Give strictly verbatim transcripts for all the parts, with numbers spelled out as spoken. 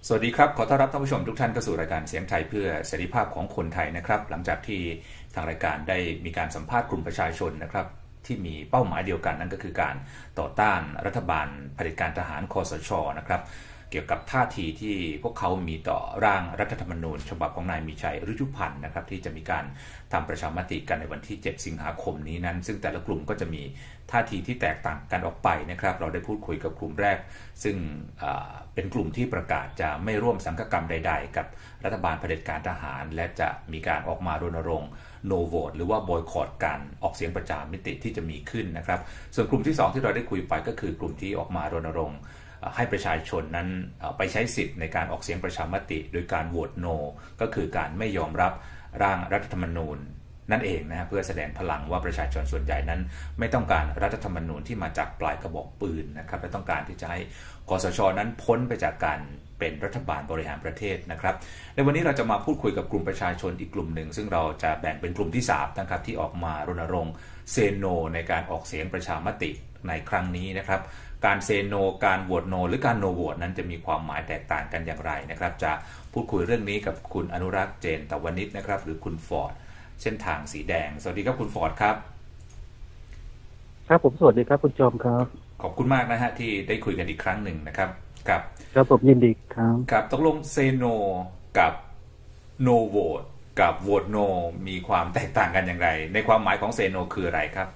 สวัสดีครับขอต้อนรับท่านผู้ชมทุกท่านเข้าสู่รายการเสียงไทยเพื่อเสรีภาพของคนไทยนะครับหลังจากที่ทางรายการได้มีการสัมภาษณ์กลุ่มประชาชนนะครับที่มีเป้าหมายเดียวกันนั่นก็คือการต่อต้านรัฐบาลเผด็จการทหารคสช.นะครับเกี่ยวกับท่าทีที่พวกเขามีต่อร่างรัฐธรรมนูญฉบับของนายมีชัยฤชุพันธ์นะครับที่จะมีการทำประชามติกันในวันที่เจ็ดสิงหาคมนี้นั้นซึ่งแต่ละกลุ่มก็จะมีท่าทีที่แตกต่างกันออกไปนะครับเราได้พูดคุยกับกลุ่มแรกซึ่งเป็นกลุ่มที่ประกาศจะไม่ร่วมสังฆกรรมใดๆกับรัฐบาลเผด็จการทหารและจะมีการออกมารณรงค์ no vote หรือว่า boycott การออกเสียงประชามติที่จะมีขึ้นนะครับส่วนกลุ่มที่สองที่เราได้คุยไปก็คือกลุ่มที่ออกมารณรงค์ให้ประชาชนนั้นไปใช้สิทธิ์ในการออกเสียงประชามติโดยการโหวต no ก็คือการไม่ยอมรับร่างรัฐธรรมนูญนั่นเองนะเพื่อแสดงพลังว่าประชาชนส่วนใหญ่นั้นไม่ต้องการรัฐธรรมนูญที่มาจากปลายกระบอกปืนนะครับและต้องการที่จะให้คสช.นั้นพ้นไปจากการเป็นรัฐบาลบริหารประเทศนะครับในวันนี้เราจะมาพูดคุยกับกลุ่มประชาชนอีกกลุ่มหนึ่งซึ่งเราจะแบ่งเป็นกลุ่มที่สามนะครับที่ออกมารณรงค์เซโนในการออกเสียงประชามติในครั้งนี้นะครับการเซโนการโหวตโนหรือการโนโหวตนั้นจะมีความหมายแตกต่างกันอย่างไรนะครับจะพูดคุยเรื่องนี้กับคุณอนุรักษ์เจนตวณิชนะครับหรือคุณฟอร์ดเส้นทางสีแดงสวัสดีครับคุณฟอร์ดครับครับผมสวัสดีครับคุณจอมครับขอบคุณมากนะฮะที่ได้คุยกันอีกครั้งหนึ่งนะครับครับครับผมยินดีครับครับตกลงเซโนกับโนโหวตกับโหวตโนมีความแตกต่างกันอย่างไรในความหมายของเซโนคืออะไรครับ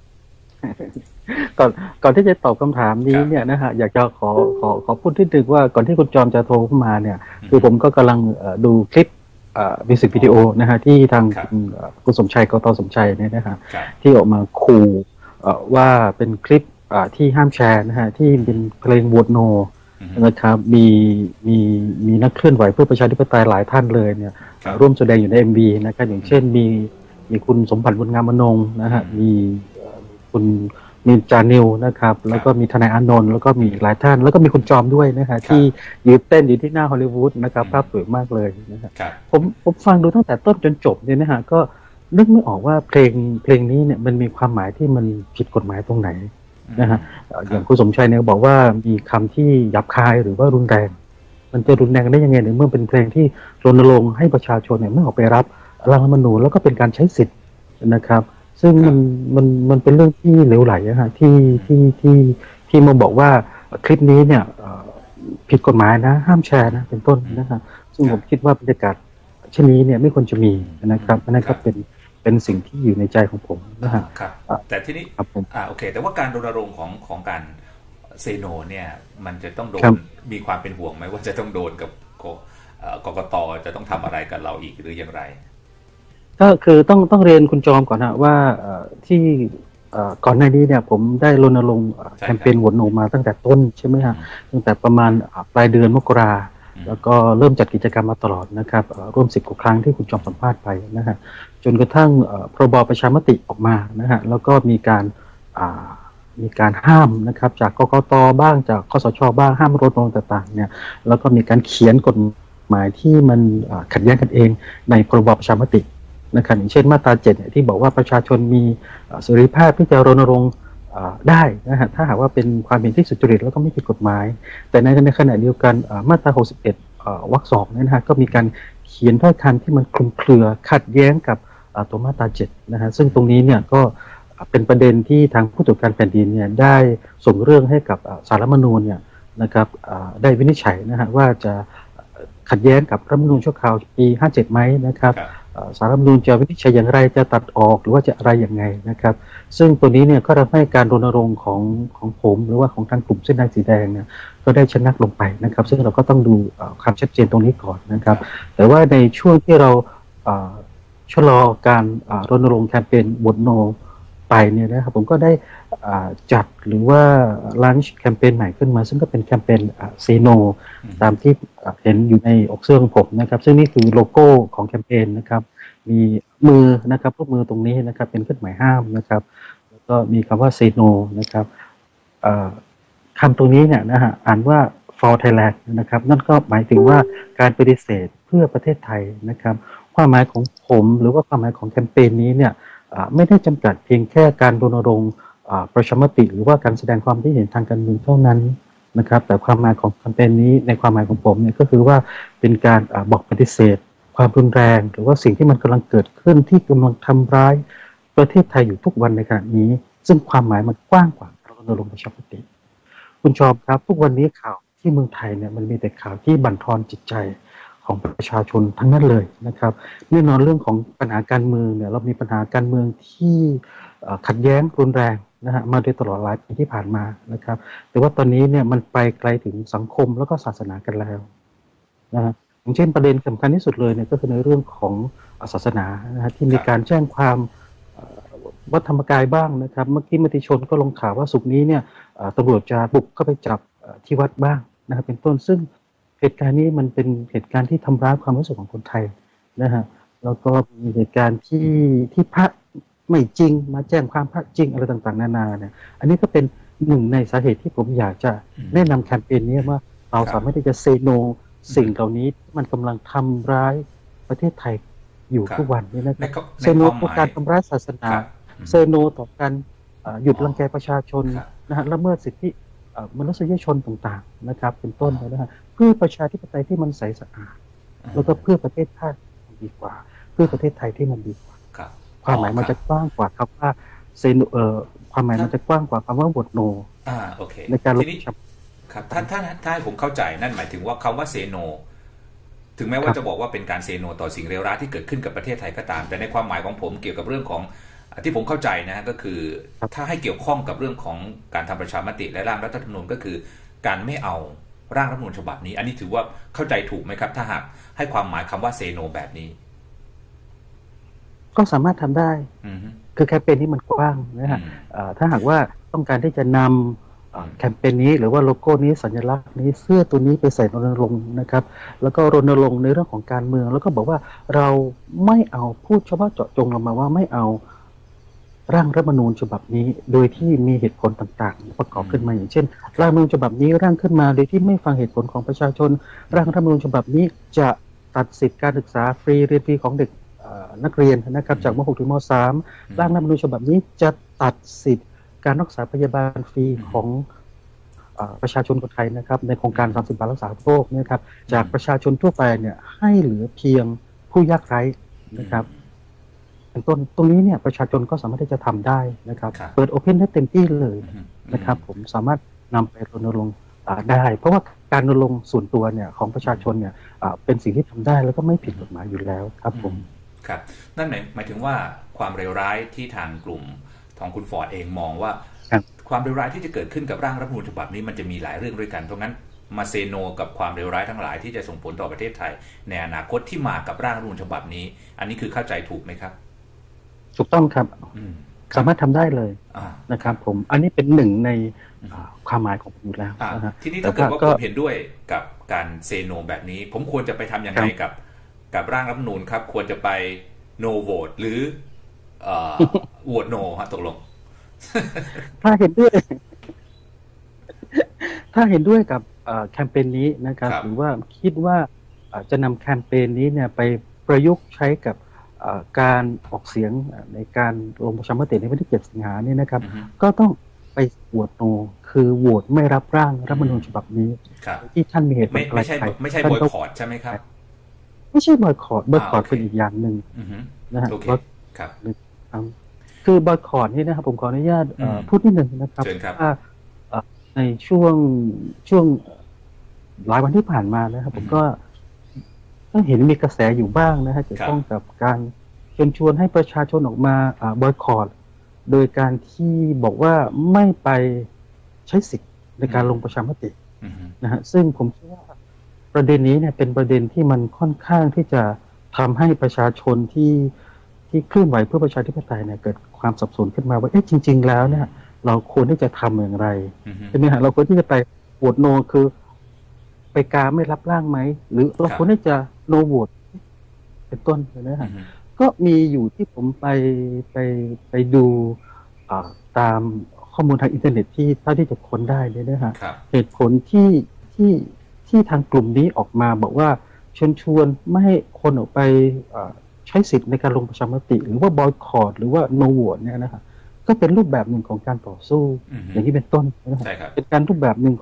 ก่อนก่อนที่จะตอบคำถามนี้เนี่ยนะฮะอยากจะขอขอขอพูดนิดนึงว่าก่อนที่คุณจอมจะโทรเข้ามาเนี่ยคือผมก็กำลังดูคลิปมิวสิกวิดีโอนะฮะที่ทางคุณสมชัยกตสมชัยเนี่ยนะฮะที่ออกมาขู่ว่าเป็นคลิปที่ห้ามแชร์นะฮะที่เป็นเพลงโหวตโนนะครับมีมีมีนักเคลื่อนไหวเพื่อประชาธิปไตยหลายท่านเลยเนี่ยร่วมแสดงอยู่ใน เอ็ม วี นะครับอย่างเช่นมีมีคุณสมบัติบุญงามอนงนะฮะมีคุณมีจานิวนะครับแล้วก็มีทนายอานนท์แล้วก็มีหลายท่านแล้วก็มีคุณจอมด้วยนะฮะที่ยืนเต้นอยู่ที่หน้าฮอลลีวูดนะครับภาพสวยมากเลยนะครับผมผมฟังดูตั้งแต่ต้นจนจบเนี่ยนะฮะก็นึกไม่ออกว่าเพลงเพลงนี้เนี่ยมันมีความหมายที่มันผิดกฎหมายตรงไหนนะฮะอย่างคุณสมชัยเนี่ยบอกว่ามีคำที่หยาบคายหรือว่ารุนแรงมันจะรุนแรงได้ยังไงในเมื่อเป็นเพลงที่รณรงค์ให้ประชาชนเนี่ยไม่ออกไปรับร่างรัฐธรรมนูญแล้วก็เป็นการใช้สิทธิ์นะครับซึ่งมันมันมันเป็นเรื่องที่เหลวไหลนะฮะที่ที่ที่ที่มาบอกว่าคลิปนี้เนี่ยผิดกฎหมายนะห้ามแชร์นะเป็นต้นนะครับซึ่งผมคิดว่าบรรยากาศเช่นนี้เนี่ยไม่ควรจะมีนะครับนั่นก็เป็นเป็นสิ่งที่อยู่ในใจของผมนะฮะครับแต่ที่นี้อ่าโอเคแต่ว่าการรณรงค์ของของการเซโนเนี่ยมันจะต้องโดนมีความเป็นห่วงไหมว่าจะต้องโดนกับกกต.จะต้องทำอะไรกับเราอีกหรืออย่างไรก็คือต้องต้องเรียนคุณจอมก่อนนะว่าที่ก่อนหน้านี้เนี่ยผมได้รณรงค์แคมเปญโหวตโนมาตั้งแต่ต้นใช่ไหมฮะตั้งแต่ประมาณปลายเดือนมกราแล้วก็เริ่มจัดกิจกรรมมาตลอดนะครับร่วมสิบกว่าครั้งที่คุณจอมสัมภาษณ์ไปนะฮะจนกระทั่งพรบประชามติออกมานะฮะแล้วก็มีการมีการห้ามนะครับจากกกต.บ้างจากคสช.บ้างห้ามรณรงค์ต่างๆเนี่ยแล้วก็มีการเขียนกฎหมายที่มันขัดแย้งกันเองในพรบประชามตินะครับอย่างเช่นมาตราเจ็ดเนี่ยที่บอกว่าประชาชนมีเสรีภาพที่จะรณรงค์ได้นะฮะถ้าหากว่าเป็นความเห็นที่สุจริตแล้วก็ไม่ผิดกฎหมายแต่ในในขณะเดียวกันมาตราหกสิบเอ็ดวรรคสองนะฮะก็มีการเขียนถ้อยคำที่มันคลุมเครือขัดแย้งกับตัวมาตราเจ็ดนะฮะซึ่งตรงนี้เนี่ยก็เป็นประเด็นที่ทางผู้ตรวจการแผ่นดินเนี่ยได้ส่งเรื่องให้กับศาลรัฐธรรมนูญเนี่ยนะครับได้วินิจฉัยนะฮะว่าจะขัดแย้งกับรัฐธรรมนูญชั่วคราวปีห้าสิบเจ็ดไหมนะครับศาลรัฐธรรมนูญจะวินิจฉัยอย่างไรจะตัดออกหรือว่าจะอะไรอย่างไงนะครับซึ่งตัวนี้เนี่ยก็ทำให้การรณรงค์ของของผมหรือว่าของทางกลุ่มเส้นทางสีแดงเนี่ยก็ได้ชะงักลงไปนะครับซึ่งเราก็ต้องดูความชัดเจนตรงนี้ก่อนนะครับแต่ว่าในช่วงที่เราชะลอการรณรงค์แคมเปญโหวตโนไปเนี่ยนะครับผมก็ได้จัดหรือว่าลันช์แคมเปญใหม่ขึ้นมาซึ่งก็เป็นแคมเปญเซโนตามที่เห็นอยู่ในอกเสื้อของผมนะครับซึ่งนี่คือโลโก้ของแคมเปญนะครับมีมือนะครับรูปมือตรงนี้นะครับเป็นเครื่องหมายห้ามนะครับแล้วก็มีคำว่าเซโนนะครับคำตรงนี้เนี่ยนะฮะอ่านว่า for Thailand นะครับนั่นก็หมายถึงว่าการปฏิเสธเพื่อประเทศไทยนะครับความหมายของผมหรือว่าความหมายของแคมเปญนี้เนี่ยไม่ได้จำกัดเพียงแค่การรณรงค์ประชามติหรือว่าการแสดงความคิดเห็นทางการเมืองเท่านั้นนะครับแต่ความหมายของแคมเปญนี้ในความหมายของผมเนี่ยก็คือว่าเป็นการอาบอกปฏิเสธความรุนแรงหรือว่าสิ่งที่มันกำลังเกิดขึ้นที่กำลังทำร้ายประเทศไทยอยู่ทุกวันในขณะนี้ซึ่งความหมายมันกว้างกว่ารณรงค์ประชาธิปไตยคุณชอบครับทุกวันนี้ข่าวที่เมืองไทยเนี่ยมันมีแต่ข่าวที่บั่นทอนจิตใจของประชาชนทั้งนั้นเลยนะครับแน่นอนเรื่องของปัญหาการเมืองเนี่ยเรามีปัญหาการเมืองที่ขัดแย้งรุนแรงนะฮะมาโดยตลอดหลายปีที่ผ่านมานะครับแต่ว่าตอนนี้เนี่ยมันไปไกลถึงสังคมแล้วก็ศาสนากันแล้วนะฮะอย่างเช่นประเด็นสำคัญที่สุดเลยเนี่ยก็คือในเรื่องของศาสนานะฮะที่มีการแจ้งความวัดธรรมกายบ้างนะครับเมื่อกี้มติชนก็ลงข่าวว่าสุกนี้เนี่ยตำรวจจะบุกเข้าไปจับที่วัดบ้างนะครับเป็นต้นซึ่งเหตุการณ์นี้มันเป็นเหตุการณ์ที่ทำร้ายความรู้สึกของคนไทยนะฮะแล้วก็มีเหตุการณ์ที่ที่พระไม่จริงมาแจ้งความพระจริงอะไรต่างๆนานาเนี่ยอันนี้ก็เป็นหนึ่งในสาเหตุที่ผมอยากจะแนะนำแคมเปญนี้ว่าเราสามารถที่จะเซโนสิ่งเหล่านี้ที่มันกำลังทำร้ายประเทศไทยอยู่ทุกวันนี้นะครับเซโนต่อการทำร้ายศาสนาเซโนต่อการหยุดรังแกประชาชนนะฮะละเมิดสิทธิมนุษยชนต่างๆนะครับเป็นต้นนะฮะเพื่อประชาธิปไตยที่มันใสสะอาดแล้วก็เพื่อประเทศชาติที่ดีกว่าเพื่อประเทศไทยที่มันดีกว่าความหมายมันจะกว้างกว่าครับว่าเซโนเอ่อความหมายมันจะกว้างกว่าคำว่าบทโนอ่าโอเคในการลงครับถ้าถ้าถ้าให้ผมเข้าใจนั่นหมายถึงว่าคำว่าเซโนถึงแม้ว่าจะบอกว่าเป็นการเซโนต่อสิ่งเลวร้ายที่เกิดขึ้นกับประเทศไทยก็ตามแต่ในความหมายของผมเกี่ยวกับเรื่องของที่ผมเข้าใจนะก็คือถ้าให้เกี่ยวข้องกับเรื่องของการทำประชามติและร่างรัฐธรรมนูญก็คือการไม่เอาร่างรัฐธรรมนูญฉบับนี้อันนี้ถือว่าเข้าใจถูกไหมครับถ้าหากให้ความหมายคำว่าเซโนแบบนี้ก็สามารถทำได้คือแคมเปญนี้มันกว้างนะฮะถ้าหากว่าต้องการที่จะนำแคมเปญนี้หรือว่าโลโก้นี้สัญลักษณ์นี้เสื้อตัวนี้ไปใส่รณรงค์นะครับแล้วก็รณรงค์ในเรื่องของการเมืองแล้วก็บอกว่าเราไม่เอาพูดเฉพาะเจาะจงลงมาว่าไม่เอาร่างรัฐธรรมนูญฉบับนี้โดยที่มีเหตุผลต่างๆประกอบขึ้นมาอย่างเช่นร่างรัฐธรรมนูญฉบับนี้ร่างขึ้นมาโดยที่ไม่ฟังเหตุผลของประชาชนร่างรัฐธรรมนูญฉบับนี้จะตัดสิทธิการศึกษาฟรีเรียนฟรีของเด็กนักเรียนนะครับจากม .หก ถึงม .สาม ร่างรัฐธรรมนูญฉบับนี้จะตัดสิทธิการรักษาพยาบาลฟรีของประชาชนคนไทยนะครับในโครงการสามสิบบาทรักษาโรคเนี่ยครับจากประชาชนทั่วไปเนี่ยให้เหลือเพียงผู้ยากไร้นะครับเป็นต้นตรงนี้เนี่ยประชาชนก็สามารถที่จะทำได้นะครับเปิดโอเพนได้เต็มที่เลยนะครับผมสามารถนำไปรณรงค์ได้เพราะว่าการรณรงค์ส่วนตัวเนี่ยของประชาชนเนี่ยเป็นสิ่งที่ทำได้แล้วก็ไม่ผิดกฎหมายอยู่แล้วครับผมครับนั่นหมายหมายถึงว่าความเลวร้ายที่ทางกลุ่มของคุณฟอร์ดเองมองว่าความเลวร้ายที่จะเกิดขึ้นกับร่างรัฐธรรมนูญฉบับนี้มันจะมีหลายเรื่องด้วยกันเพราะงั้นมาเซโนกับความเลวร้ายทั้งหลายที่จะส่งผลต่อประเทศไทยในอนาคตที่มากับร่างรัฐธรรมนูญฉบับนี้อันนี้คือเข้าใจถูกไหมครับถูกต้องครับสามารถทำได้เลยนะครับผมอันนี้เป็นหนึ่งในความหมายของผมอยู่แล้วทีนี้ถ้าเกิดว่าผมเห็นด้วยกับการเซโนแบบนี้ผมควรจะไปทำยังไงกับกับร่างรัฐธรรมนูญครับควรจะไป no vote หรือโหวต no ฮะตกลงถ้าเห็นด้วยถ้าเห็นด้วยกับแคมเปญนี้นะครับหรือว่าคิดว่าจะนำแคมเปญนี้เนี่ยไปประยุกต์ใช้กับการออกเสียงในการลงประชามติในวันที่เจ็ดสิงหาเนี่ยนะครับก็ต้องไปโหวตโนคือโหวตไม่รับร่างรัฐธรรมนูญฉบับนี้ที่ท่านมีเหตุผลไม่ใช่ไม่ใช่บอยคอตใช่ไหมครับไม่ใช่บอยคอตบอยคอตเป็นอีกอย่างหนึ่งนะฮะคือบอยคอตนี่นะครับผมขออนุญาตพูดนิดหนึ่งนะครับว่าในช่วงช่วงหลายวันที่ผ่านมานะครับผมก็ก็เห็นมีกระแสอยู่บ้างนะฮะเกี่ยวข้องกับการเชิญชวนให้ประชาชนออกมาบอยคอตโดยการที่บอกว่าไม่ไปใช้สิทธิ์ในการลงประชามตินะฮะซึ่งผมคิดว่าประเด็นนี้เนี่ยเป็นประเด็นที่มันค่อนข้างที่จะทำให้ประชาชนที่ที่เคลื่อนไหวเพื่อประชาธิปไตยเนี่ยเกิดความสับสนขึ้นมาว่าเอ๊ะจริงๆแล้วเนี่ยเราควรที่จะทำอย่างไรใช่ไหมฮะเราควรที่จะไปโหวตโนคือไปกาไม่รับร่างไหมหรือเราควรที่จะโนโหวตเป็นต้นนะฮะก็มีอยู่ที่ผมไปไปไปดูตามข้อมูลทางอินเทอร์เน็ตที่เท่าที่จะค้นได้เนี่ยนะฮะเหตุผลที่ที่ที่ทางกลุ่มนี้ออกมาบอกว่าเชิญชวนไม่ให้คนออกไปใช้สิทธิ์ในการลงประชามติหรือว่าบอยคอตหรือว่าโนโหวตเนี่ยนะฮะก็เป็นรูปแบบหนึ่งของการต่อสู้อย่างที่เป็นต้นนะครับเป็นการรูปแบบหนึ่งของ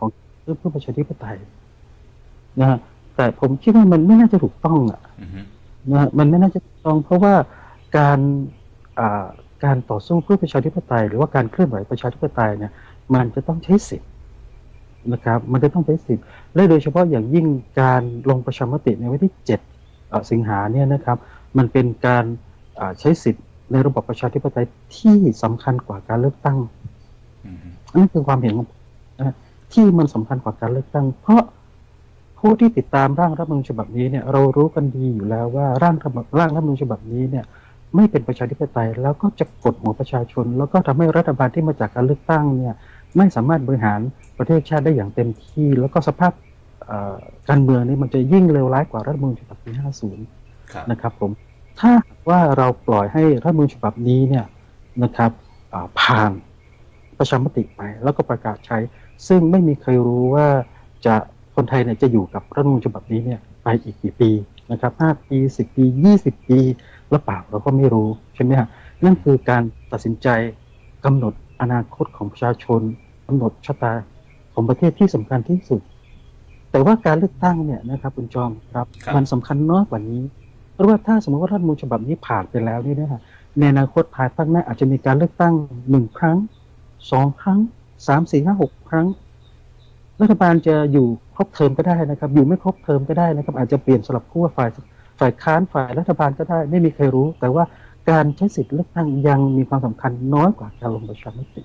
พื่อเพื่อประชาธิปไตยนะฮะแต่ผมคิดว่ามันไม่น่าจะถูกต้องอ่ะนะฮะมันไม่น่าจะถูกต้องเพราะว่าการอ่าการต่อสู้เพื่อประชาธิปไตยหรือว่าการเคลื่อนไหวประชาธิปไตยเนี่ยมันจะต้องใช้สิทธิ์นะครับมันจะต้องใช้สิทธิ์และโดยเฉพาะอย่างยิ่งการลงประชามติในวันที่เจ็ดสิงหาเนี่ยนะครับมันเป็นการใช้สิทธิ์ในระบบประชาธิปไตยที่สำคัญกว่าการเลือกตั้งนั่นคือความเห็นของผมนะที่มันสำคัญกว่าการเลือกตั้งเพราะผู้ที่ติดตามร่างรัฐธรรมนูญฉบับนี้เนี่ยเรารู้กันดีอยู่แล้วว่าร่างร่างรัฐธรรมนูญฉบับนี้เนี่ยไม่เป็นประชาธิปไตยแล้วก็จะกดหัวประชาชนแล้วก็ทำให้รัฐบาลที่มาจากการเลือกตั้งเนี่ยไม่สามารถบริหารประเทศชาติได้อย่างเต็มที่แล้วก็สภาพการเมืองนี่มันจะยิ่งเลวร้ายกว่ารัฐธรรมนูญฉบับปีห้าสิบนะครับผมถ้าว่าเราปล่อยให้รัฐธรรมนูญฉบับนี้เนี่ยนะครับผ่านประชามติไปแล้วก็ประกาศใช้ซึ่งไม่มีใครรู้ว่าจะคนไทยเนี่ยจะอยู่กับรัฐธรรมนูญฉบับนี้เนี่ยไปอีกกี่ปีนะครับห้าปีสิบปียี่สิบปีหรือเปล่าเราก็ไม่รู้ใช่ไหมฮะนั่นคือการตัดสินใจกำหนดอนาคตของประชาชนกำหนดชะตาของประเทศที่สำคัญที่สุดแต่ว่าการเลือกตั้งเนี่ยนะครับคุณจอมครับมันสำคัญน้อยกว่านี้เพราะว่าถ้าสมมติว่ารัฐธรรมนูญฉบับนี้ผ่านไปแล้วนี่นะฮะในอนาคตภายภาคหน้าอาจจะมีการเลือกตั้งหนึ่งครั้งสองครั้งสามสี่ห้าหกครั้งรัฐบาลจะอยู่ครบเทอมก็ได้นะครับอยู่ไม่ครบเทอมก็ได้นะครับอาจจะเปลี่ยนสลับขั้วฝ่ายฝ่ายค้านฝ่ายรัฐบาลก็ได้ไม่มีใครรู้แต่ว่าการใช้สิทธิเลือกตั้งยังมีความสำคัญน้อยกว่าการลงประชามติ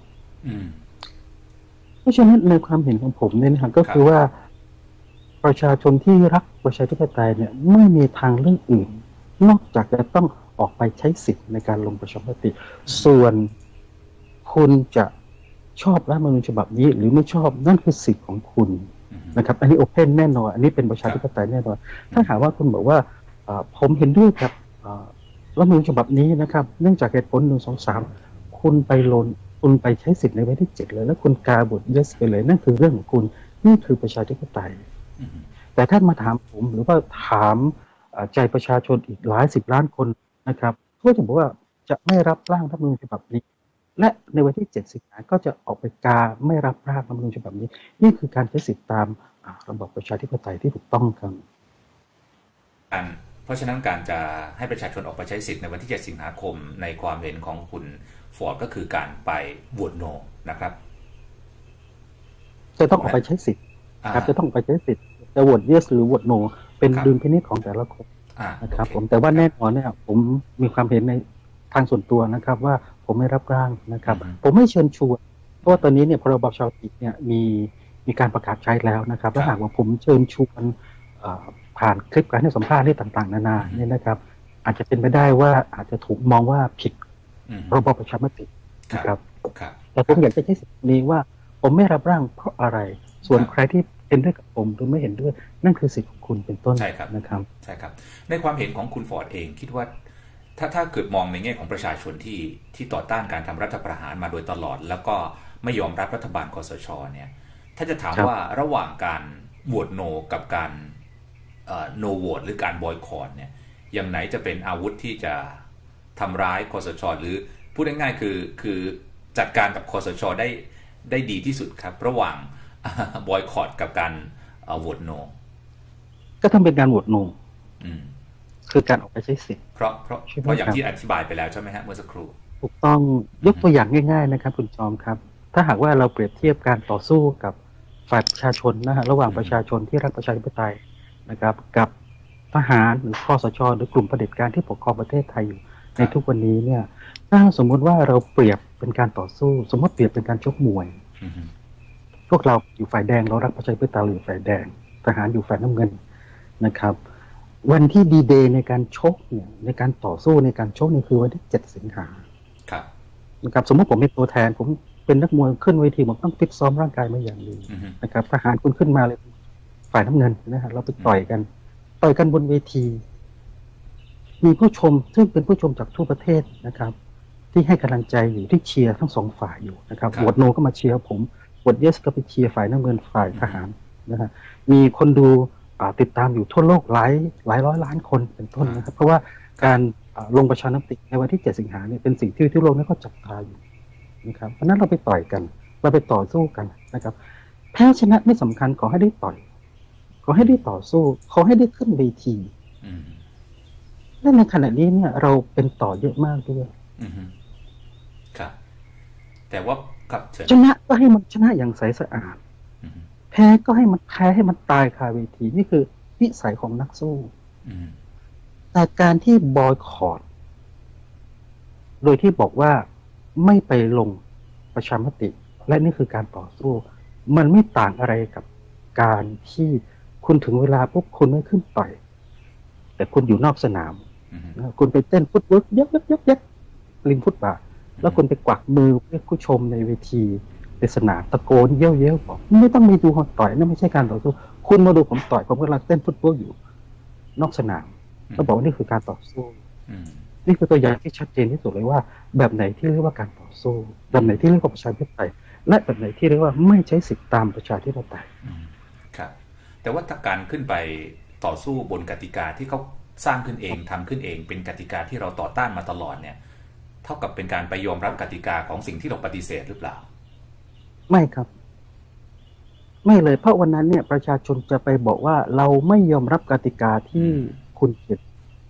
เพราะฉะนั้นในความเห็นของผมเนี่ยนะครับก็คือว่าประชาชนที่รักประชาธิปไตยเนี่ยไม่มีทางเลือกอื่นนอกจากจะต้องออกไปใช้สิทธิ์ในการลงประชามติส่วนคุณจะชอบรัฐธรรมนูญฉบับนี้หรือไม่ชอบนั่นคือสิทธิ์ของคุณนะครับอันนี้โอเพนแน่นอนอันนี้เป็นประชาธิปไตยแน่นอนถ้าหากว่าคุณบอกว่าผมเห็นด้วยกับรัฐธรรมนูญฉบับนี้นะครับเนื่องจากเหตุผลหนึ่งสองสามคุณไปลงคุณไปใช้สิทธิ์ในวันที่เจ็ดเลยแล้วคุณกาบท yes ไปเลยนั่นคือเรื่องของคุณนี่คือประชาธิปไตยแต่ถ้ามาถามผมหรือว่าถามใจประชาชนอีกหลายสิบล้านคนนะครับก็จะบอกว่าจะไม่รับร่างรัฐธรรมนูญฉบับนี้และในวันที่เจ็ดสิงหาก็จะออกไปกาไม่รับร่างรัฐธรรมนูญฉบับนี้นี่คือการใช้สิทธิตามระบบประชาธิปไตยที่ถูกต้องครับเพราะฉะนั้นการจะให้ประชาชนออกไปใช้สิทธิ์ในวันที่เจ็ดสิงหาคมในความเห็นของคุณฟอร์ดก็คือการไปโหวตโนนะครับจะต้องออกไปใช้สิทธิ์ครับจะต้องไปใช้สิทธิ์จะโหวต yes หรือโหวต no เป็นดุลพินิจของแต่ละคนนะครับผมแต่ว่าแน่นอนเนี่ยผมมีความเห็นในทางส่วนตัวนะครับว่าผมไม่รับร่างนะครับผมไม่เชิญชวนเพราะว่าตอนนี้เนี่ยพรบชาวติเนี่ยมีมีการประกาศใช้แล้วนะครับถ้าหากว่าผมเชิญชวนผ่านคลิปการให้สัมภาษณ์ที่ต่างๆนานาเนี่ยนะครับอาจจะเป็นไปได้ว่าอาจจะถูกมองว่าผิดระบอบประชามตินะครับแต่ผมอยากจะใช้สิทธิ์นี้ว่าผมไม่รับร่างเพราะอะไรส่วนใครที่เห็นด้วยกับผมหรือไม่เห็นด้วยนั่นคือสิทธิ์ของคุณเป็นต้นใช่ครับนะครับใช่ครับในความเห็นของคุณฟอร์ดเองคิดว่าถ้าถ้าเกิดมองในแง่ของประชาชนที่ที่ต่อต้านการทำรัฐประหารมาโดยตลอดแล้วก็ไม่ยอมรับรัฐบาลคสช.เนี่ยถ้าจะถามว่าระหว่างการโหวตโนกับการโนโหวตหรือการบอยคอตเนี่ยอย่างไหนจะเป็นอาวุธที่จะทำร้ายคสช.หรือพูดง่ายๆคือคือจัดการกับคสช.ได้ได้ดีที่สุดครับระหว่างบอยคอตกับการโหวตโนก็ต้องเป็นการโหวตโนคือการออกไปใช้สิทธิ์เพราะเพราะเพราะอย่างที่อธิบายไปแล้วใช่ไหมฮะเมื่อสักครู่ถูกต้องยกตัวอย่างง่ายๆนะครับคุณจอมครับถ้าหากว่าเราเปรียบเทียบการต่อสู้กับฝ่ายประชาชนนะฮะระหว่างประชาชนที่รักประชาธิปไตยนะครับกับทหารหรือคสช.หรือกลุ่มเผด็จการที่ปกครองประเทศไทยอยู่ในทุกวันนี้เนี่ยถ้าสมมุติว่าเราเปรียบเป็นการต่อสู้สมมติเปรียบเป็นการชกมวยพวกเราอยู่ฝ่ายแดงเรารักประชาธิปไตยอยู่ฝ่ายแดงทหารอยู่ฝ่ายน้ำเงินนะครับวันที่ดีเดย์ในการชกเนี่ยในการต่อสู้ในการชกนี่คือวันที่เจ็ดสิงหาครับนะครับสมมติผมเป็นตัวแทนผมเป็นนักมวยขึ้นเวทีผมต้องฟิตซ้อมร่างกายมาอย่างดีนะครับทหารคุณขึ้นมาเลยฝ่ายน้ำเงินนะฮะเราไปต่อยกันต่อยกันบนเวทีมีผู้ชมซึ่งเป็นผู้ชมจากทั่วประเทศนะครับที่ให้กำลังใจอยู่ที่เชียร์ทั้งสองฝ่ายอยู่นะครับโหวตโนก็มาเชียร์ผมโหวตเยสก็ไปเชียร์ฝ่ายน้ำเงินฝ่ายทหารนะฮะมีคนดูติดตามอยู่ทั่วโลกหลายหลายร้อยล้านคนเป็นต้นนะครับเพราะว่าการลงประชามติในวันที่เจ็ดสิงหาเนี่ยเป็นสิ่งที่ทั่วโลกนั้นก็จับตาอยู่นะครับเพราะนั้นเราไปต่อยกันเราไปต่อสู้กันนะครับแพ้ชนะไม่สำคัญขอให้ได้ต่อยขอให้ได้ต่อสู้ขอให้ได้ขึ้นเวทีและในขณะนี้เนี่ยเราเป็นต่อเยอะมากด้วยครับแต่ว่าชนะก็ให้มันชนะอย่างใสสะอาดแพ้ก็ให้มันแพ้ให้มันตายคาเวทีนี่คือวิสัยของนักสู้แต่การที่บอยคอตโดยที่บอกว่าไม่ไปลงประชามติและนี่คือการต่อสู้มันไม่ต่างอะไรกับการที่คุณถึงเวลาปุ๊บคุณไม่ขึ้นต่อยแต่คุณอยู่นอกสนามคุณไปเต้นฟุตเวิร์กยักยักยักยักริมฟุตบาทแล้วคุณไปกวักมือเรียกผู้ชมในเวทีในสนามตะโกนเย้ยเย้ยบอกไม่ต้องมีดูผมต่อยนั่นไม่ใช่การต่อสู้คุณมาดูผมต่อยผมกำลังเต้นฟุตเวิร์กอยู่นอกสนามแล้วบอกว่านี่คือการต่อสู้นี่คือตัวอย่างที่ชัดเจนที่สุดเลยว่าแบบไหนที่เรียกว่าการต่อสู้แบบไหนที่เรียกว่าประชาธิปไตยและแบบไหนที่เรียกว่าไม่ใช้สิทธิตามประชาธิปไตยครับแต่ว่าถ้าการขึ้นไปต่อสู้บนกติกาที่เขาสร้างขึ้นเองทำขึ้นเองเป็นกติกาที่เราต่อต้านมาตลอดเนี่ยเท่ากับเป็นการไปยอมรับกติกาของสิ่งที่เราปฏิเสธหรือเปล่าไม่ครับไม่เลยเพราะวันนั้นเนี่ยประชาชนจะไปบอกว่าเราไม่ยอมรับกติกาที่คุณเขียน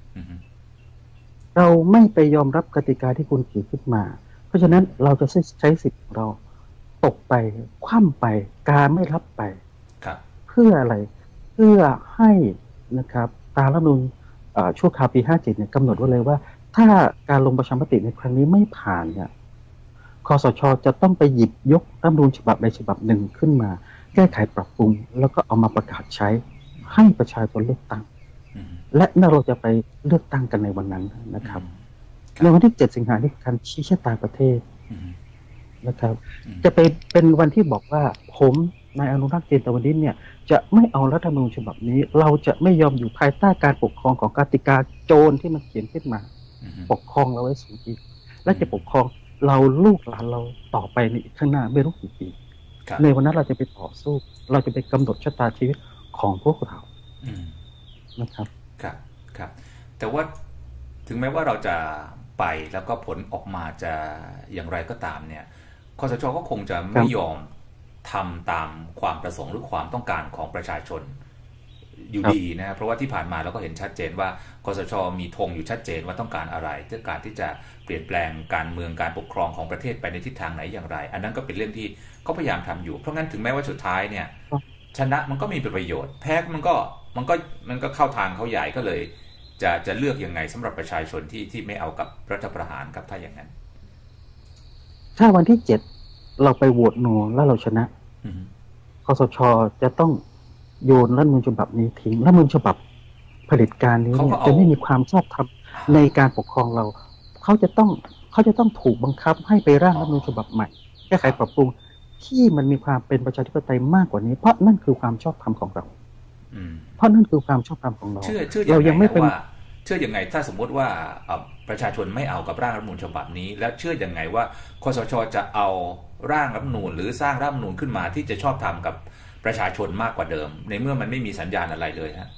เราไม่ไปยอมรับกติกาที่คุณเขียนขึ้นมาเพราะฉะนั้นเราจะใช้สิทธิ์ของเราตกไปคว่ำไปการไม่รับไปเพื่ออะไรเพื่อให้นะครับตามรัฐธรรมนูญชั่วคราวปีห้าเจ็ดเนี่ยกำหนดไว้เลยว่าถ้าการลงประชามติในครั้งนี้ไม่ผ่านเนี่ยคสช.จะต้องไปหยิบยกรัฐธรรมนูญฉบับใดฉบับหนึ่งขึ้นมาแก้ไขปรับปรุงแล้วก็เอามาประกาศใช้ให้ประชาชนเลือกตั้งและน่าเราจะไปเลือกตั้งกันในวันนั้นนะครับในวันที่เจ็ดสิงหาคมนี้การชี้ชะตาประเทศนะครับจะไปเป็นวันที่บอกว่าผมนายอนุรักษ์เจนตะวันดินเนี่ยจะไม่เอารัฐธรรมนูญฉบับนี้เราจะไม่ยอมอยู่ภายใต้การปกครองของกติกาโจรที่มันเขียนขึ้นมาปกครองเราไว้สูงปีและจะปกครองเราลูกหลานเราต่อไปในอีกข้างหน้าไม่รู้กี่ปีในวันนั้นเราจะไปต่อสู้เราจะไปกำหนดชะตาชีวิตของพวกเรานะครับครับครับแต่ว่าถึงแม้ว่าเราจะไปแล้วก็ผลออกมาจะอย่างไรก็ตามเนี่ยคสช.ก็คงจะไม่ยอมทำตามความประสงค์หรือความต้องการของประชาชนอยู่ดีนะเพราะว่าที่ผ่านมาเราก็เห็นชัดเจนว่าคสช.มีธงอยู่ชัดเจนว่าต้องการอะไรต้องการที่จะเปลี่ยนแปลงการเมืองการปกครองของประเทศไปในทิศทางไหนอย่างไรอันนั้นก็เป็นเรื่องที่เขาพยายามทำอยู่เพราะงั้นถึงแม้ว่าสุดท้ายเนี่ยชนะมันก็มีประโยชน์แพ้มันก็มันก็มันก็เข้าทางเขาใหญ่ก็เลยจะจะเลือกยังไงสำหรับประชาชนที่ที่ไม่เอากับรัฐประหารครับถ้าอย่างนั้นถ้าวันที่เจ็ดเราไปโหวตโนแล้วเราชนะคสช.จะต้องโยนรัฐธรรมนูญฉบับนี้ทิ้งรัฐธรรมนูญฉบับเผด็จการนี้เนี่ยจะไม่มีความชอบธรรมในการปกครองเราเขาจะต้องเขาจะต้องถูกบังคับให้ไปร่างรัฐธรรมนูญฉบับใหม่แก้ไขปรับปรุงที่มันมีความเป็นประชาธิปไตยมากกว่านี้เพราะนั่นคือความชอบธรรมของเราเพราะนั่นคือความชอบธรรมของเราเรายังไม่เป็นเชื่อยังไงถ้าสมมติว่าประชาชนไม่เอากับร่างรัฐธรรมนูญฉบับนี้แล้วเชื่อยังไงว่าคสช.จะเอาร่างรัฐธรรมนูญหรือสร้างรัฐธรรมนูญขึ้นมาที่จะชอบธรรมกับประชาชนมากกว่าเดิมในเมื่อมันไม่มีสัญญาณอะไรเลยฮะ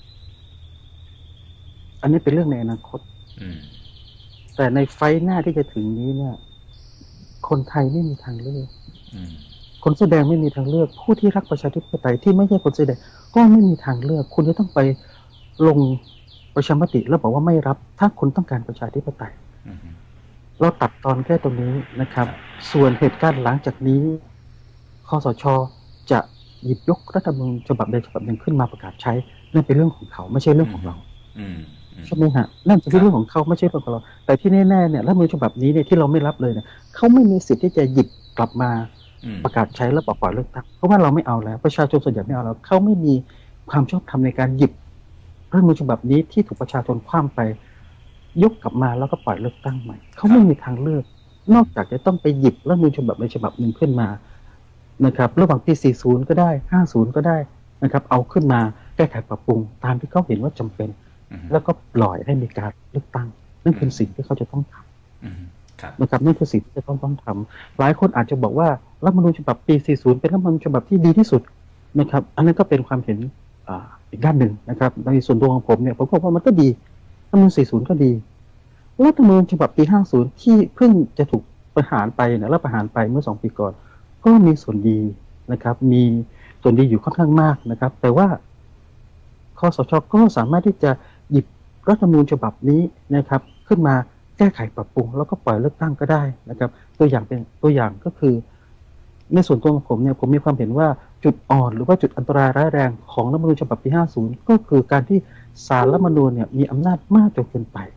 อันนี้เป็นเรื่องในอนาคตแต่ในไฟหน้าที่จะถึงนี้เนี่ยคนไทยไม่มีทางเลือกคนแสดงไม่มีทางเลือกผู้ที่รักประชาธิปไตยที่ไม่ใช่คนแสดงก็ไม่มีทางเลือกคุณจะต้องไปลงประชามติแล้วบอกว่าไม่รับถ้าคุณต้องการประชาธิปไตยเราตัดตอนแค่ตรงนี้นะครับส่วนเหตุการณ์หลังจากนี้คสช.จะหยิบยกรัฐธรรมนูญฉบับใดฉบับหนึ่งขึ้นมาประกาศใช้นั่นเป็นเรื่องของเขาไม่ใช่เรื่องของเราใช่ไหมฮะนั่นเป็นเรื่องของเขาไม่ใช่เรื่องของเราแต่ที่แน่ๆเนี่ยรัฐธรรมนูญฉบับนี้เนี่ยที่เราไม่รับเลยเนี่ยเขาไม่มีสิทธิ์ที่จะหยิบกลับมาประกาศใช้แล้วปล่อยเลือกตั้งเพราะว่าเราไม่เอาแล้วประชาชนส่วนใหญ่ไม่เอาแล้วเขาไม่มีความชอบธรรมในการหยิบรัฐธรรมนูญฉบับนี้ที่ถูกประชาชนคว่ำไปยกกลับมาแล้วก็ปล่อยเลือกตั้งใหม่เขาไม่มีทางเลือกนอกจากจะต้องไปหยิบรัฐธรรมนูญฉบับใดฉบับหนึ่งขึ้นมานะครับระหว่างปีสี่สิบก็ได้ห้าสิบก็ได้นะครับเอาขึ้นมาแก้ไขปรับปรุงตามที่เขาเห็นว่าจำเป็นแล้วก็ปล่อยให้มีการเลือกตั้งนั่นเป็นสิ่งที่เขาจะต้องทำนะครับนั่นคือสิ่งที่จะต้องต้องทำหลายคนอาจจะบอกว่ารัฐธรรมนูญฉบับปีสี่สิบเป็นรัฐธรรมนูญฉบับที่ดีที่สุดนะครับอันนั้นก็เป็นความเห็นอีกด้านหนึ่งนะครับในส่วนตัวของผมเนี่ยผมก็ว่ามันก็ดีรัฐธรรมนูญสี่สิบก็ดีรัฐธรรมนูญฉบับปีห้าสิบที่เพิ่งจะถูกประหารไปนะแล้วประหารไปเมื่อสองปีก่อนก็มีส่วนดีนะครับมีส่วนดีอยู่ค่อนข้างมากนะครับแต่ว่าคสช.ก็สามารถที่จะหยิบรัฐธรรมนูญฉบับนี้นะครับขึ้นมาแก้ไขปรับปรุงแล้วก็ปล่อยเลือกตั้งก็ได้นะครับตัวอย่างเป็นตัวอย่างก็คือในส่วนตัวของผมเนี่ยผมมีความเห็นว่าจุดอ่อนหรือว่าจุดอันตรายร้ายแรงของรัฐธรรมนูญฉบับปีห้าสิบก็คือการที่ศาลรัฐธรรมนูญเนี่ยมีอำนาจมากจนเกินไป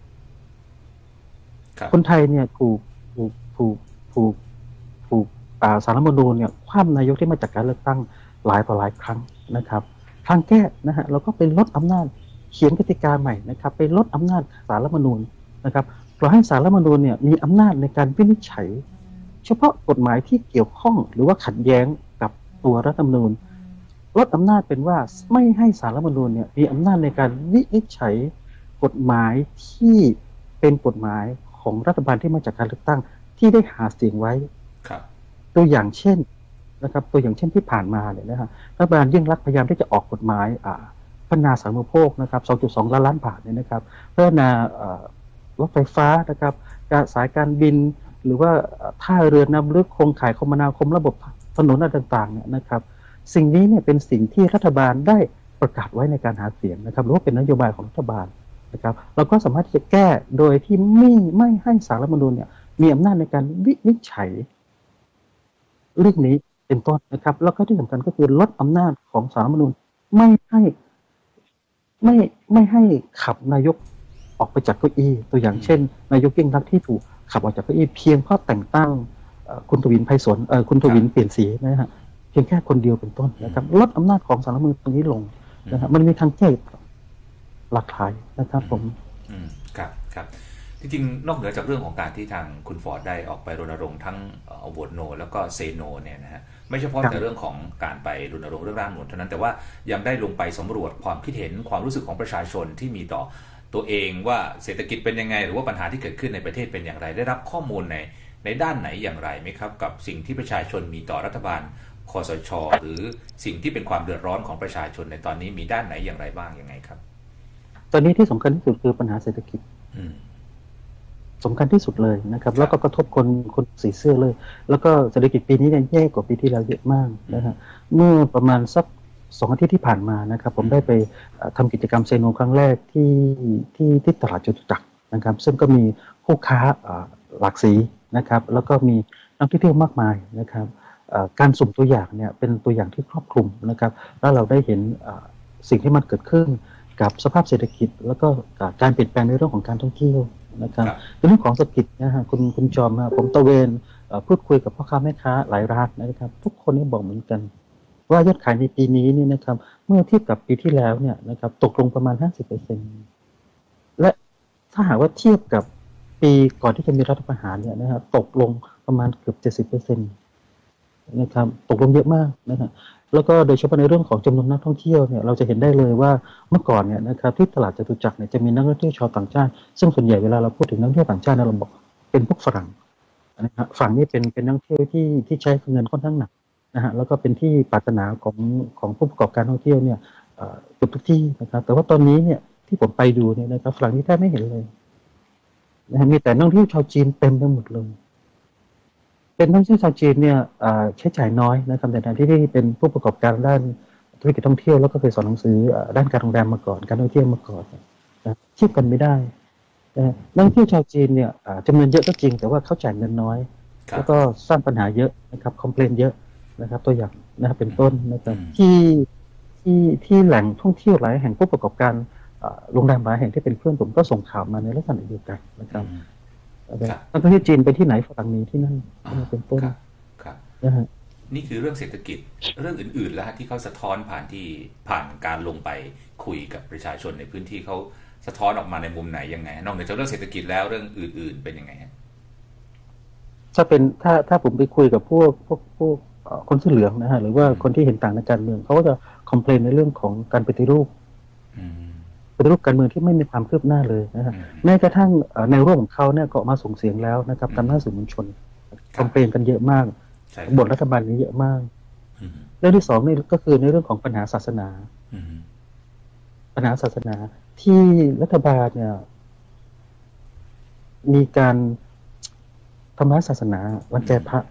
คนไทยเนี่ยถูกถูกถูกถูกถูกศาลรัฐธรรมนูญเนี่ยคว่ำนายกที่มาจากการเลือกตั้งหลายต่อหลายครั้งนะครับทางแก้นะฮะเราก็ไปลดอำนาจเขียนกติกาใหม่นะครับไปลดอำนาจศาลรัฐธรรมนูญนะครับปล่อยให้ศาลรัฐธรรมนูญเนี่ยมีอำนาจในการวินิจฉัยเฉพาะกฎหมายที่เกี่ยวข้องหรือว่าขัดแย้งกับตัวรัฐธรรมนูญลดอำนาจเป็นว่าไม่ให้ศาลรัฐธรรมนูญเนี่ยมีอำนาจในการวินิจฉัยกฎหมายที่เป็นกฎหมายของรัฐบาลที่มาจากการเลือกตั้งที่ได้หาเสียงไว้ตัวอย่างเช่นนะครับตัวอย่างเช่นที่ผ่านมาเนี่ยนะฮะรัฐบาลยิ่งรักพยายามที่จะออกกฎหมายพัฒนาสาธารณูปโภคนะครับ สองจุดสอง ล้านล้านบาทเนี่ยนะครับพัฒนารถไฟฟ้านะครับการสายการบินหรือว่าท่าเรือน้ำลึกโครงข่ายคมนาคมระบบถนนอะไรต่างๆเนี่ยนะครับสิ่งนี้เนี่ยเป็นสิ่งที่รัฐบาลได้ประกาศไว้ในการหาเสียงนะครับหรือว่าเป็นนโยบายของรัฐบาลนะครับเราก็สามารถที่จะแก้โดยที่ไม่ไม่ให้ศาลรัฐธรรมนูญเนี่ยมีอำนาจในการวินิจฉัยเรื่องนี้เป็นต้นนะครับแล้วก็ที่สำคัญก็คือลดอำนาจของศาลรัฐธรรมนูญไม่ให้ไม่ไม่ให้ขับนายกออกไปจากเก้าอี้ตัวอย่างเช่นนายกยิ่งรักที่ถูกขับออกจากเก้าอี้เพียงเพราะแต่งตั้งคุณทวินไพศาลเอ่อคุณทวินเปลี่ยนสีนะฮะเพียงแค่คนเดียวเป็นต้นนะครับลดอำนาจของศาลรัฐธรรมนูญตรงนี้ลงนะครับมันมีทางแก้หลากหลายนะครับผมอืมครับครับจริงๆนอกเหนือจากเรื่องของการที่ทางคุณฟอร์ดได้ออกไปรณรงค์ทั้งโหวตโนแล้วก็เซโนเนี่ยนะฮะไม่เฉพาะแต่เรื่องของการไปรณรงค์เรื่องร่างรัฐธรรมนูญเท่านั้นแต่ว่ายังได้ลงไปสำรวจความคิดเห็นความรู้สึกของประชาชนที่มีต่อตัวเองว่าเศรษฐกิจเป็นยังไงหรือว่าปัญหาที่เกิดขึ้นในประเทศเป็นอย่างไรได้รับข้อมูลในในด้านไหนอย่างไรไหมครับกับสิ่งที่ประชาชนมีต่อรัฐบาลคสช.หรือสิ่งที่เป็นความเดือดร้อนของประชาชนในตอนนี้มีด้านไหนอย่างไรบ้างยังไงครับตอนนี้ที่สำคัญที่สุดคือปัญหาเศรษฐกิจสำคัญที่สุดเลยนะครับแล้วก็กระทบคนคนสีเสื้อเลยแล้วก็เศรษฐกิจปีนี้เนี่ยแย่กว่าปีที่แล้วเยอะมากนะฮะเมื่อประมาณสักสองอาทิตย์ที่ผ่านมานะครับผมได้ไปทำกิจกรรมเซโนครั้งแรกที่ที่ที่ตลาดจตุจักรนะครับซึ่งก็มีผู้ค้าหลากสีนะครับแล้วก็มีนักท่องเที่ยวมากมายนะครับการสุ่มตัวอย่างเนี่ยเป็นตัวอย่างที่ครอบคลุมนะครับแล้วเราได้เห็นสิ่งที่มันเกิดขึ้นกับสภาพเศรษฐกิจแล้วก็การเปลี่ยนแปลงในเรื่องของการท่องเที่ยวนะครับในเรื่องของเศรษฐกิจนะฮะคุณคุณจอมนะผมตะเวนพูดคุยกับพ่อค้าแม่ค้าหลายร้านนะครับทุกคนนี่บอกเหมือนกันว่ายอดขายในปีนี้นี่นะครับเมื่อเทียบกับปีที่แล้วเนี่ยนะครับตกลงประมาณ ห้าสิบเปอร์เซ็นต์ และถ้าหากว่าเทียบกับปีก่อนที่จะมีรัฐประหารเนี่ยนะครับตกลงประมาณเกือบ เจ็ดสิบเปอร์เซ็นต์ นะครับตกลงเยอะมากนะฮะแล้วก็โดยเฉพาะในเรื่องของจำนวนนักท่องเที่ยวเนี่ยเราจะเห็นได้เลยว่าเมื่อก่อนเนี่ยนะครับที่ตลาดจตุจักรเนี่ยจะมีนักท่องเที่ยวชาวต่างชาติซึ่งส่วนใหญ่เวลาเราพูดถึงนักท่องเที่ยวต่างชาติเราบอกเป็นพวกฝรั่งนะครับฝั่งนี้เป็นเป็นนักท่องเที่ยวที่ที่ใช้เงินค่อนข้างหนักนะฮะแล้วก็เป็นที่ปรารถนาของของผู้ประกอบการท่องเที่ยวเนี่ยเกือบทุกที่นะครับแต่ว่าตอนนี้เนี่ยที่ผมไปดูเนี่ยนะครับฝรั่งที่แทบไม่เห็นเลยนะฮะมีแต่นักท่องเที่ยวชาวจีนเต็มไปหมดเลยเป็นนักท่องเที่ยวชาวจีนเนี่ยใช้จ่ายน้อยนะครับแต่ที่ที่เป็นผู้ประกอบการด้านธุรกิจท่องเที่ยวแล้วก็เคยสอนหนังสือด้านการโรงแรมมาก่อนการท่องเที่ยวมาก่อนนะเทียบกันไม่ได้นะนักท่องเที่ยวชาวจีนเนี่ยจำนวนเยอะก็จริงแต่ว่าเขาจ่ายเงินน้อยแล้วก็สร้างปัญหาเยอะนะครับคอมเพลนเยอะนะครับตัวอย่างนะครับเป็นต้นนะครับที่ที่ที่แหล่งท่องเที่ยวหลายแห่งผู้ประกอบการโรงแรมหลายแห่งที่เป็นเพื่อนผมก็ส่งข่าวมาในลักษณะเดียวกันนะครับนักท่องเที่ยวจีนไปที่ไหนฝรั่งมีที่นั่นเป็นต้นนะฮะนี่คือเรื่องเศรษฐกิจเรื่องอื่นๆแล้วที่เขาสะท้อนผ่านที่ผ่านการลงไปคุยกับประชาชนในพื้นที่เขาสะท้อนออกมาในมุมไหนยังไงนอกจากเรื่องเศรษฐกิจแล้วเรื่องอื่นๆเป็นยังไงฮะถ้าเป็นถ้าถ้าผมไปคุยกับพวกพวกพวกคนเสื้อเหลืองนะฮะหรือว่าคนที่เห็นต่างในการเมืองเขาก็จะคอมเพลนในเรื่องของการปฏิรูปปฏิรูปการเมืองที่ไม่มีความคืบหน้าเลยนะฮะแม้กระทั่งในรูปของเขาเนี่ยก็ออกมาส่งเสียงแล้วนะครับตามหน้าสื่อมวลชนคอมเพลนกันเยอะมากบทรัฐบาลนี้เยอะมากเรื่องที่สองนี่ก็คือในเรื่องของปัญหาศาสนาปัญหาศาสนาที่รัฐบาลเนี่ยมีการทำร้ายศาสนารังแกพระ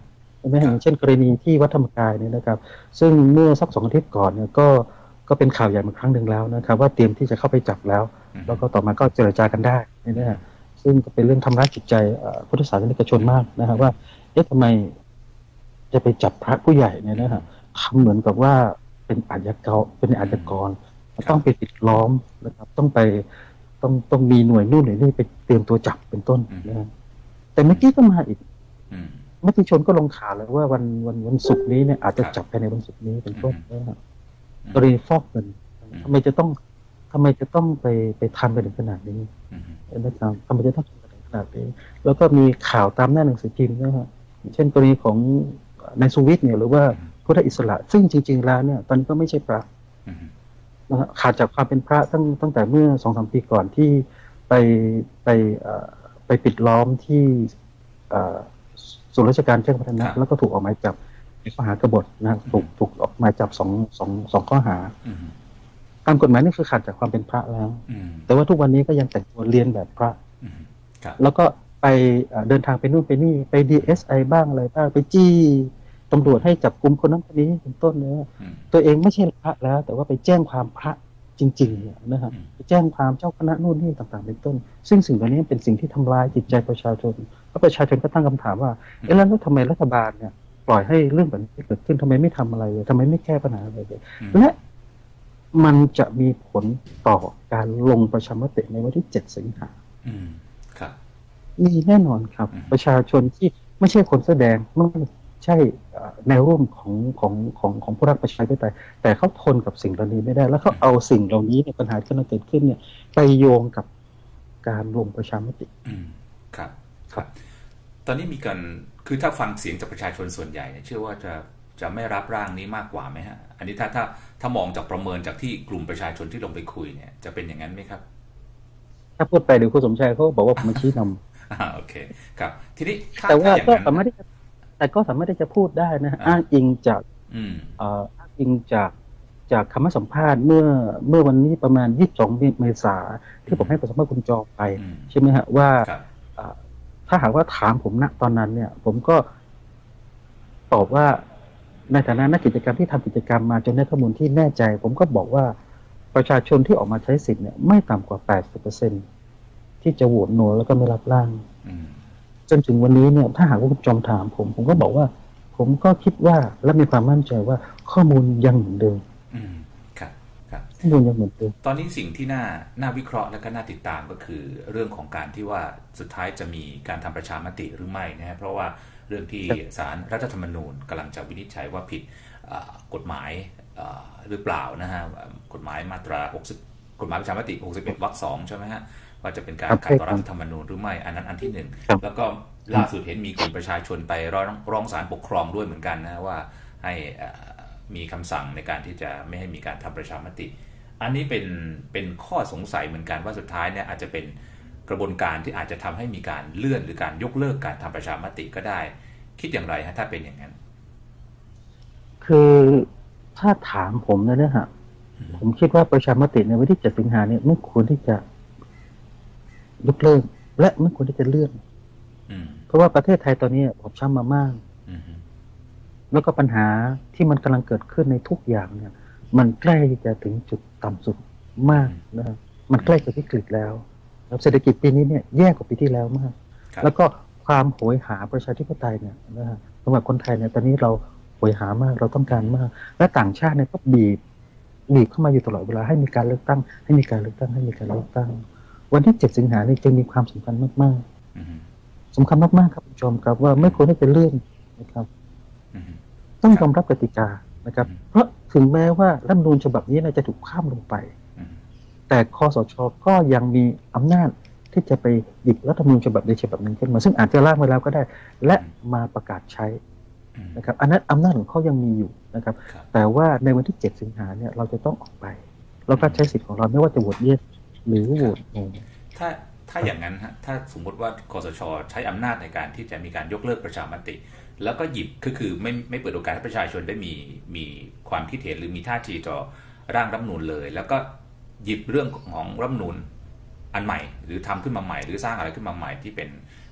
ช่ไหมอย่างเช่นกรณีที่วัดธรรมกายเนี่ยนะครับซึ่งเมื่อสักสองอาทิตย์ก่อนเนี่ยก็ก็เป็นข่าวใหญ่มาครั้งหนึ่งแล้วนะครับว่าเตรียมที่จะเข้าไปจับแล้วแล้วก็ต่อมาก็เจรจากันได้นะฮะซึ่งก็เป็นเรื่องทำร้ายจิตใจพุทธศาสนิกชนมากนะครับว่าเอ๊ะทำไมจะไปจับพระผู้ใหญ่เนี่ยนะฮะทำเหมือนกับว่าเป็นอาชญากรเป็นอาชญากรต้องไปปิดล้อมนะครับต้องไปต้องต้องมีหน่วยนู่นหน่วยนี่ไปเตรียมตัวจับเป็นต้นนะแต่เมื่อกี้ก็มาอีกมติชนก็ลงข่าวแล้วว่าวันวันวันศุกร์นี้เนี่ยอาจจะจับภายในวันศุกร์นี้เป็นต้นนะครับกรณีฟอกเงินทำไมจะต้องทำไมจะต้องไปไปทำกันถึงขนาดนี้นะครับทำไมจะต้องทำกันถึงขนาดนี้แล้วก็มีข่าวตามหน้าหนังสือพิมพ์นะฮะเช่นกรณีของนายสุวิทย์เนี่ยหรือว่าพุทธอิสระซึ่งจริงๆแล้วเนี่ยตอนนี้ก็ไม่ใช่พระนะฮะขาดจากความเป็นพระตั้งตั้งแต่เมื่อสองสามปีก่อนที่ไปไปไปปิดล้อมที่ส่วนราชการแจ้งวัฒนะแล้วก็ถูกออกหมายจับในข้อหากบฏนะถูกถูกออกหมายจับสองสองสองข้อหาตามกฎหมายนี่คือขาดจากความเป็นพระแล้วแต่ว่าทุกวันนี้ก็ยังแต่งตัวเรียนแบบพระแล้วก็ไปเดินทางไปนู่นไปนี่ไป ดี เอส ไอ บ้างอะไรบ้างไปจี้ตำรวจให้จับกุมคนนั้นคนนี้เป็นต้นเนี่ยตัวเองไม่ใช่พระแล้วแต่ว่าไปแจ้งความพระจริงๆเนี่ยนะครับไปแจ้งความเจ้าคณะนู่นนี่ต่างๆเป็นต้นซึ่งสิ่งเหล่านี้เป็นสิ่งที่ทำลายจิตใจประชาชนเพราะประชาชนก็ตั้งคำถามว่าเอ๊ะแล้วทำไมรัฐบาลเนี่ยปล่อยให้เรื่องแบบนี้เกิดขึ้นทำไมไม่ทำอะไรเลยทำไมไม่แก้ปัญหาอะไรเลยและมันจะมีผลต่อการลงประชามติในวันที่เจ็ดสิงหาคมมีแน่นอนครับประชาชนที่ไม่ใช่คนแสดงไม่ใช่แนวร่วมของของของของผู้รักประชาธิปไตยแต่เขาทนกับสิ่งเหล่านี้ไม่ได้แล้วเขาเอาสิ่งเหล่านี้ในปัญหาที่มันเกิดขึ้นเนี่ยไปโยงกับการลงประชามติครับครับตอนนี้มีการคือถ้าฟังเสียงจากประชาชนส่วนใหญ่เนี่ยเชื่อว่าจะจะไม่รับร่างนี้มากกว่าไหมฮะอันนี้ถ้าถ้าถ้ามองจากประเมินจากที่กลุ่มประชาชนที่ลงไปคุยเนี่ยจะเป็นอย่างนั้นไหมครับถ้าพูดไปเดี๋ยวคุณสมชายเขาบอกว่าผมมาชี้นำอ่าโอเคครับทีนี้แต่ว่าก็สามารถที่จะแต่ก็สามารถที่จะพูดได้นะอ้างอิงจากอ้างอิงจากจากคำสัมภาษณ์เมื่อเมื่อวันนี้ประมาณยี่สิบสองเมษายนที่ผมให้สัมภาษณ์คุณจอไปใช่ไหมฮะว่าถ้าหากว่าถามผมณตอนนั้นเนี่ยผมก็ตอบว่าในฐานะนักกิจกรรมที่ทำกิจกรรมมาจนได้ข้อมูลที่แน่ใจผมก็บอกว่าประชาชนที่ออกมาใช้สิทธิ์เนี่ยไม่ต่ำกว่า แปดสิบเปอร์เซ็นต์ ที่จะโหวตโนแล้วก็ไม่รับร่างจนถึงวันนี้เนี่ยถ้าหากว่าคุณจอมถามผมผมก็บอกว่าผมก็คิดว่าและมีความมั่นใจว่าข้อมูลยังเหมือนเดิมครับครับข้อมูลยังเหมือนเดิมตอนนี้สิ่งที่น่าน่าวิเคราะห์และก็น่าติดตามก็คือเรื่องของการที่ว่าสุดท้ายจะมีการทำประชามติหรือไม่นะฮะเพราะว่าเรื่องที่ศาลรัฐธรรมนูญกำลังจะวินิจฉัยว่าผิดกฎหมายหรือเปล่านะฮะกฎหมายมาตราหกสิบกฎหมายประชามติหกสิบเอ็ดวรรคสองใช่ไหมฮะว่าจะเป็นการขัดต่อรัฐธรรมนูญหรือไม่อันนั้นอันที่หนึ่งแล้วก็ล่าสุดเห็นมีกลุ่มประชาชนไปร้องร้องศาลปกครองด้วยเหมือนกันนะว่าให้มีคำสั่งในการที่จะไม่ให้มีการทำประชามติอันนี้เป็นเป็นข้อสงสัยเหมือนกันว่าสุดท้ายเนี่ยอาจจะเป็นกระบวนการที่อาจจะทำให้มีการเลื่อนหรือการยกเลิกการทำประชามติก็ได้คิดอย่างไรฮะถ้าเป็นอย่างนั้นคือถ้าถามผมนะเนี่ยฮะผมคิดว่าประชามติในวันที่เจ็ดสิงหาเนี่ยไม่ควรที่จะยกเลิกและไม่ควรที่จะเลื่อนเพราะว่าประเทศไทยตอนนี้ผมช้ำมามากแล้วก็ปัญหาที่มันกำลังเกิดขึ้นในทุกอย่างเนี่ยมันใกล้จะถึงจุดต่ำสุดมากนะมันใกล้จะวิกฤตแล้วเศรษฐกิจปีนี้เนี่ยแย่กว่าปีที่แล้วมากแล้วก็ความโหยหาประชาธิปไตยเนี่ยนะฮะสำหรับคนไทยเนี่ยตอนนี้เราโหยหามากเราต้องการมากและต่างชาติเนี่ยก็บีบบีบเข้ามาอยู่ตลอดเวลาให้มีการเลือกตั้งให้มีการเลือกตั้งให้มีการเลือกตั้งวันที่เจ็ดสิงหาคมนี้จึงมีความสำคัญมากๆสำคัญมากๆครับคุณผู้ชมครับว่าไม่ควรที่จะเลื่อนนะครับต้องยอมรับกติกานะครับเพราะถึงแม้ว่ารัฐธรรมนูญฉบับนี้จะถูกข้ามลงไปแต่คสช.ก็ยังมีอำนาจที่จะไปหยิบรัฐธรรมนูญฉบับใดฉบับหนึ่งขึ้นมาซึ่งอาจจะร่างไว้แล้วก็ได้และมาประกาศใช้นะครับอันนั้นอำนาจของเขายังมีอยู่นะครับแต่ว่าในวันที่เจ็ดสิงหาเนี่ยเราจะต้องออกไปแล้วก็ใช้สิทธิ์ของเราไม่ว่าจะโหวต yes หรือโหวต no ถ้าถ้าอย่างนั้นฮะถ้าสมมติว่าคสช.ใช้อำนาจในการที่จะมีการยกเลิกประชามติแล้วก็หยิบคือคือไม่ไม่เปิดโอกาสให้ประชาชนได้มีมีความคิดเห็นหรือมีท่าทีต่อร่างรัฐธรรมนูญเลยแล้วก็หยิบเรื่องของรัฐธรรมนูญอันใหม่หรือทำขึ้นมาใหม่หรือสร้างอะไรขึ้นมาใหม่ที่เป็น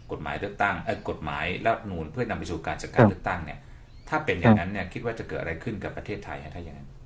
กฎหมายเลือกตั้งเออกฎหมายรัฐธรรมนูญเพื่อนำไปสู่การจัดการเลือกตั้งเนี่ยถ้าเป็นอย่างนั้นเนี่ยคิดว่าจะเกิดอะไรขึ้นกับประเทศไทยถ้าอย่างนั้น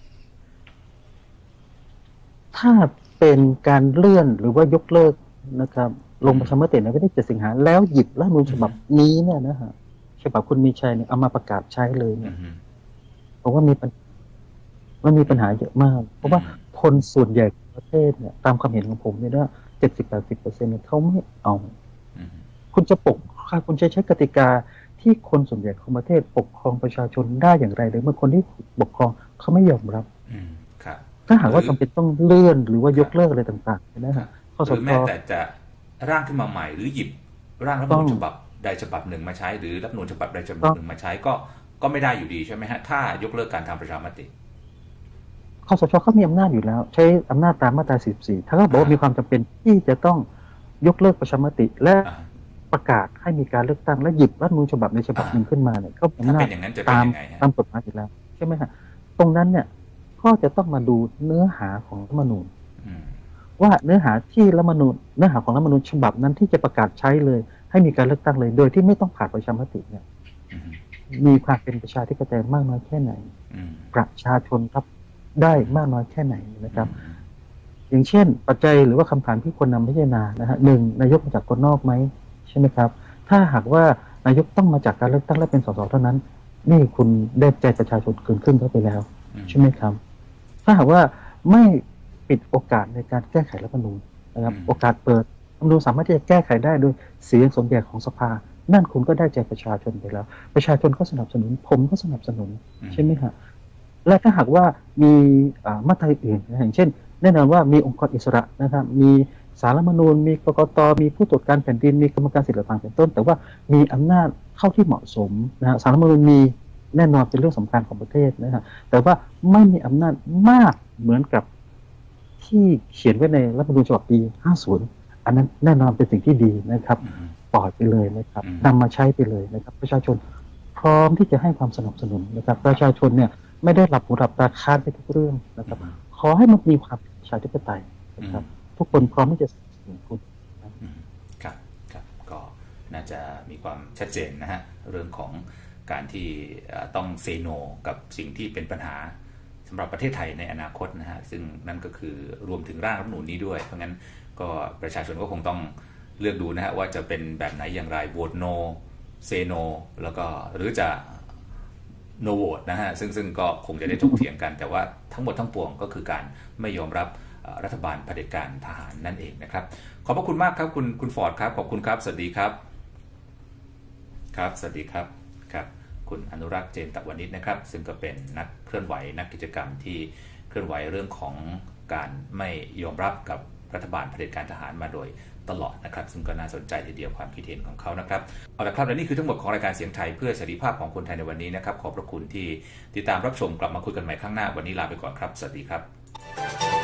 ถ้าเป็นการเลื่อนหรือว่ายกเลิกนะครับลงประชามติในวันที่เจ็ดสิงหาแล้วหยิบรัฐธรรมนูญฉบับนี้เนี่ยนะฮะฉบับคุณมีชัยเนี่ยเอามาประกาศใช้เลยเนี่ยผมว่ามีปัญมันมีปัญหาเยอะมากเพราะว่าคนส่วนใหญ่ของประเทศเนี่ยตามความเห็นของผมเนี่ยนะเจ็ดสิบแปดสิบเปอร์เซ็นต์เนี่ยเขาไม่เอาคุณจะปกคุณจะใช้กติกาที่คนส่วนใหญ่ของประเทศปกครองประชาชนได้อย่างไรหรือเมื่อคนที่ปกครองเขาไม่ยอมรับถ้าหากว่าจำเป็นต้องเลื่อนหรือว่ายกเลิกอะไรต่างๆนะฮะหรือแม้แต่จะร่างขึ้นมาใหม่หรือหยิบร่างรัฐธรรมนูญฉบับใดฉบับหนึ่งมาใช้หรือรัฐธรรมนูญฉบับใดฉบับหนึ่งมาใช้ก็ก็ไม่ได้อยู่ดีใช่ไหมฮะถ้ายกเลิกการทำประชามติคสช.เขามีอำนาจอยู่แล้วใช้อำนาจตามมาตราสี่สิบสี่ถ้าเขาบอกว่ามีความจำเป็นที่จะต้องยกเลิกประชามติและประกาศให้มีการเลือกตั้งและหยิบรัฐธรรมนูญฉบับในฉบับหนึ่งขึ้นมาเนี่ยก็มีอำนาจตามตามกฎหมายอยู่แล้วใช่ไหมฮะตรงนั้นเนี่ยก็จะต้องมาดูเนื้อหาของรัฐธรรมนูญว่าเนื้อหาที่รัฐธรรมนูญเนื้อหาของรัฐธรรมนูญฉบับนั้นที่จะประกาศใช้เลยให้มีการเลือกตั้งเลยโดยที่ไม่ต้องผ่านประชามติเนี่ยมีความเป็นประชาธิปไตยมากน้อยแค่ไหนประชาชนรับได้มากน้อยแค่ไหนนะครับอย่างเช่นปัจจัยหรือว่าคำถามที่ควรนำพิจารณานะฮะหนึ่งนายกมาจากคนนอกไหมใช่ไหมครับถ้าหากว่านายกต้องมาจากการเลือกตั้งและเป็นสสเท่านั้นนี่คุณได้ใจประชาชนเกินครึ่งเข้าไปแล้วใช่ไหมครับถ้าหากว่าไม่ปิดโอกาสในการแก้ไขรัฐธรรมนูญนะครับโอกาสเปิดรัฐธรรมนูญสามารถที่จะแก้ไขได้โดยเสียงส่วนใหญ่ของสภานั่นคุณก็ได้ใจประชาชนไปแล้วประชาชนก็สนับสนุนผมก็สนับสนุนใช่ไหมฮะและถ้าหากว่ามีมาตราอื่นอย่างเช่นแน่นอนว่ามีองค์กรอิสระนะครับมีศาลรัฐธรรมนูญมีกกตมีผู้ตรวจการแผ่นดินมีกรรมการสิทธิต่างๆเป็นต้นแต่ว่ามีอำนาจเข้าที่เหมาะสมนะฮะศาลรัฐธรรมนูญมีแน่นอนเป็นเรื่องสำคัญของประเทศนะฮะแต่ว่าไม่มีอำนาจมากเหมือนกับที่เขียนไว้ในรัฐธรรมนูญฉบับปีห้าสิบอันนั้นแน่นอนเป็นสิ่งที่ดีนะครับปล่อยไปเลยนะครับนำมาใช้ไปเลยนะครับประชาชนพร้อมที่จะให้ความสนับสนุนนะครับประชาชนเนี่ยไม่ได้หลับหูหลับตาค้านไปทุกเรื่องนะครับขอให้มันมีความประชาธิปไตยนะครับทุกคนพร้อมที่จะสนับสนุนคุณครับครับก็น่าจะมีความชัดเจนนะฮะเรื่องของการที่ต้องเซโนกับสิ่งที่เป็นปัญหาสำหรับประเทศไทยในอนาคตนะฮะซึ่งนั่นก็คือรวมถึงร่างรัฐธรรมนูญนี้ด้วยเพราะงั้นก็ประชาชนก็คงต้องเลือกดูนะฮะว่าจะเป็นแบบไหนอย่างไรโหวตโนเซโนแล้วก็หรือจะโนโหวตนะฮะซึ่งซึ่งก็คงจะได้ถกเถียงกันแต่ว่าทั้งหมดทั้งปวงก็คือการไม่ยอมรับรัฐบาลเผด็จการทหารนั่นเองนะครับขอบพระคุณมากครับคุณคุณฟอร์ดครับขอบคุณครับสวัสดีครับครับสวัสดีครับครับคุณอนุรักษ์เจนตะวณิชนะครับซึ่งก็เป็นนักเคลื่อนไหวนักกิจกรรมที่เคลื่อนไหวเรื่องของการไม่ยอมรับกับรัฐบาลเผด็จการทหารมาโดยตลอดนะครับซึ่งก็น่าสนใจทีเดียวความคิดเห็นของเขานะครับเอาละครับและนี่คือทั้งหมดของรายการเสียงไทยเพื่อเสรีภาพของคนไทยในวันนี้นะครับขอบพระคุณที่ติดตามรับชมกลับมาคุยกันใหม่ครั้งหน้าวันนี้ลาไปก่อนครับสวัสดีครับ